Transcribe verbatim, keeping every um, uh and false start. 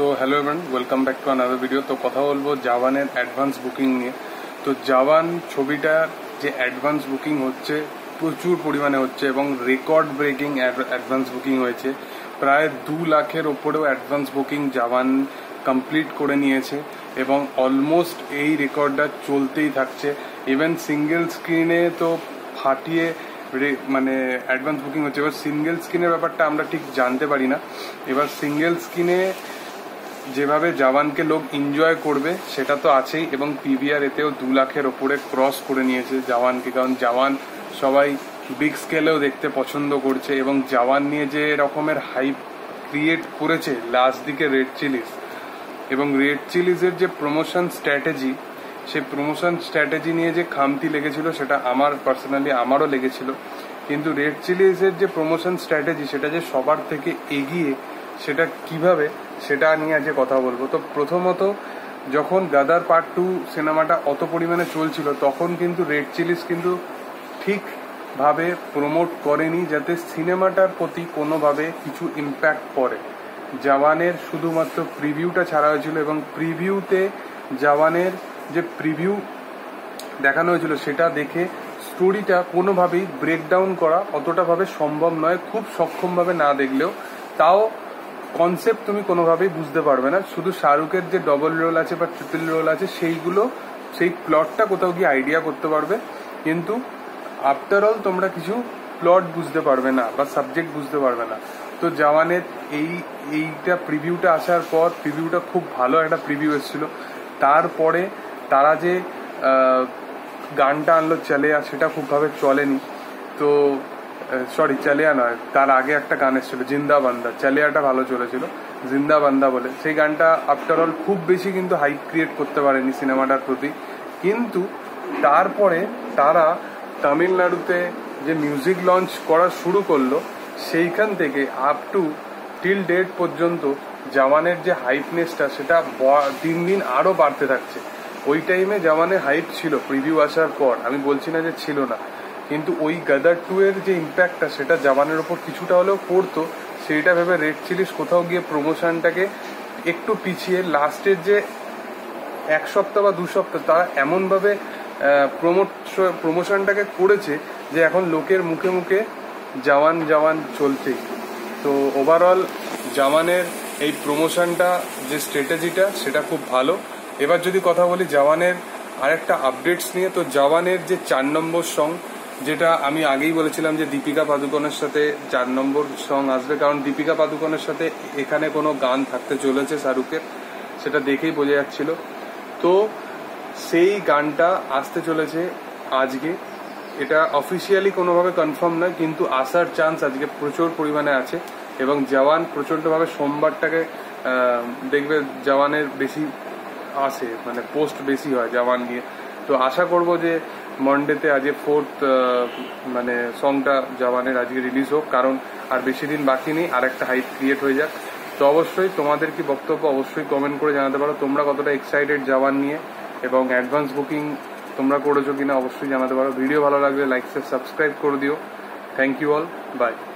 So hello everyone, welcome back to another video. তো কথা বলবো জওয়ানের অ্যাডভান্স বুকিং নিয়ে। তো জওয়ান ছবিটা যে অ্যাডভান্স বুকিং হচ্ছে প্রচুর পরিমাণে হচ্ছে এবং রেকর্ড ব্রেকিং অ্যাডভান্স বুকিং হয়েছে। প্রায় দু লাখের ওপরেও অ্যাডভান্স বুকিং জওয়ান কমপ্লিট করে নিয়েছে এবং অলমোস্ট এই রেকর্ডটা চলতেই থাকছে। ইভেন সিঙ্গেল স্ক্রিনে তো ফাটিয়ে মানে অ্যাডভান্স বুকিং হচ্ছে। এবার সিঙ্গেল স্ক্রিনের ব্যাপারটা আমরা ঠিক জানতে পারি না। এবার সিঙ্গেল স্ক্রিনে যেভাবে জওয়ানকে লোক এনজয় করবে সেটা তো আছেই, এবং পিভিআর এতেও দু লাখের ওপরে ক্রস করে নিয়েছে জওয়ানকে, কারণ জওয়ান সবাই বিগ স্কেলেও দেখতে পছন্দ করছে এবং জওয়ান নিয়ে যে রকমের হাইপ ক্রিয়েট করেছে লাস্ট দিকে রেড চিলিজ, এবং রেড চিলিজের যে প্রমোশন স্ট্র্যাটেজি, সেই প্রমোশন স্ট্র্যাটেজি নিয়ে যে খামতি লেগেছিল সেটা আমার পার্সোনালি আমারও লেগেছিল। কিন্তু রেড চিলিজের যে প্রমোশন স্ট্র্যাটেজি সেটা যে সবার থেকে এগিয়ে, সেটা কিভাবে, সেটা নিয়ে আজকে কথা বলবো। তো প্রথমত যখন গাদার পার্ট টু সিনেমাটা অত পরিমাণে চলছিল তখন কিন্তু রেড চিলিজ কিন্তু ঠিকভাবে প্রমোট করেনি যাতে সিনেমাটার প্রতি কোনোভাবে কিছু ইম্প্যাক্ট পড়ে। জওয়ানের শুধুমাত্র প্রিভিউটা ছাড়া হয়েছিল এবং প্রিভিউতে জওয়ানের যে প্রিভিউ দেখানো হয়েছিল সেটা দেখে স্টোরিটা কোনোভাবেই ব্রেকডাউন করা অতটা ভাবে সম্ভব নয়, খুব সক্ষমভাবে না দেখলেও। তাও কনসেপ্ট তুমি কোনোভাবেই বুঝতে পারবে না। শুধু শাহরুখের যে ডবল রোল আছে বা ট্রিপল রোল আছে সেইগুলো, সেই প্লটটা কোথাও গিয়ে আইডিয়া করতে পারবে, কিন্তু আফটার অল তোমরা কিছু প্লট বুঝতে পারবে না বা সাবজেক্ট বুঝতে পারবে না। তো জওয়ানের এই এইটা প্রিভিউটা আসার পর, প্রিভিউটা খুব ভালো একটা প্রিভিউ এসেছিল। তারপরে তারা যে গানটা আনলো চালিয়া, সেটা খুবভাবে চলেনি। তো সরি চালিয়া নয়, তার আগে একটা গান এসেছিল জিন্দা বান্দা, চালিয়াটা ভালো চলেছিল, জিন্দা বান্দা বলে। সেই গানটা আফটার অল খুব বেশি কিন্তু হাইপ ক্রিয়েট করতে পারেনি সিনেমাটার প্রতি। কিন্তু তারপরে তারা তামিলনাড়ুতে যে মিউজিক লঞ্চ করা শুরু করলো, সেইখান থেকে আপ টু টিল ডেট পর্যন্ত জওয়ানের যে হাইপনেসটা সেটা দিন দিন আরো বাড়তে থাকছে। ওই টাইমে জওয়ানের হাইপ ছিল প্রিভিউ আসার পর, আমি বলছি না যে ছিল না, কিন্তু ওই গাদার টু এর যে ইম্প্যাক্টটা সেটা জওয়ানের ওপর কিছুটা হলেও পড়তো। সেইটা ভেবে রেড চিলিজ কোথাও গিয়ে প্রমোশনটাকে একটু পিছিয়ে লাস্টের যে এক সপ্তাহ বা দু সপ্তাহ তারা এমনভাবে প্রমোট প্রমোশনটাকে করেছে যে এখন লোকের মুখে মুখে জওয়ান জওয়ান চলছেই। তো ওভারঅল জওয়ানের এই প্রমোশনটা যে স্ট্র্যাটেজিটা সেটা খুব ভালো। এবার যদি কথা বলি জওয়ানের আরেকটা আপডেটস নিয়ে, তো জওয়ানের যে চার নম্বর সং, যেটা আমি আগেই বলেছিলাম যে দীপিকা পাদুকোনের সাথে চার নম্বর সং আসবে, কারণ দীপিকা পাদুকোনের সাথে এখানে কোনো গান থাকতে চলেছে শাহরুখের, সেটা দেখেই বোঝা যাচ্ছিল। তো সেই গানটা আসতে চলেছে আজকে। এটা অফিসিয়ালি কোনোভাবে কনফার্ম নয়, কিন্তু আসার চান্স আজকে প্রচুর পরিমাণে আছে। এবং জওয়ান প্রচণ্ডভাবে সোমবারটাকে দেখবে জওয়ানের বেশি আসে, মানে পোস্ট বেশি হয় জওয়ান নিয়ে। তো আশা করব যে মন্ডেতে আজকে ফোর্থ মানে সংটা জওয়ানের আজকে রিলিজ হোক, কারণ আর বেশি দিন বাকি নেই, আর একটা হাইপ ক্রিয়েট হয়ে যাক। তো অবশ্যই তোমাদের কি বক্তব্য অবশ্যই কমেন্ট করে জানাতে পারো। তোমরা কতটা এক্সাইটেড জওয়ান নিয়ে, এবং অ্যাডভান্স বুকিং তোমরা করেছো কিনা অবশ্যই জানাতে পারো। ভিডিও ভালো লাগলে লাইক সাবস্ক্রাইব করে দিও। Thank you all, by.